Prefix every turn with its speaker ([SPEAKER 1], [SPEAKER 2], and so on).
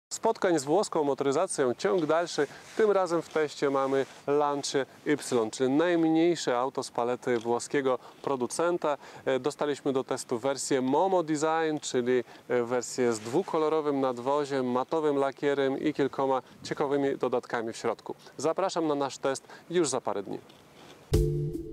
[SPEAKER 1] Spotkań z włoską motoryzacją ciąg dalszy. Tym razem w teście mamy Lancia Y, czyli najmniejsze auto z palety włoskiego producenta. Dostaliśmy do testu wersję Momo Design, czyli wersję z dwukolorowym nadwoziem, matowym lakierem i kilkoma ciekawymi dodatkami w środku. Zapraszam na nasz test już za parę dni.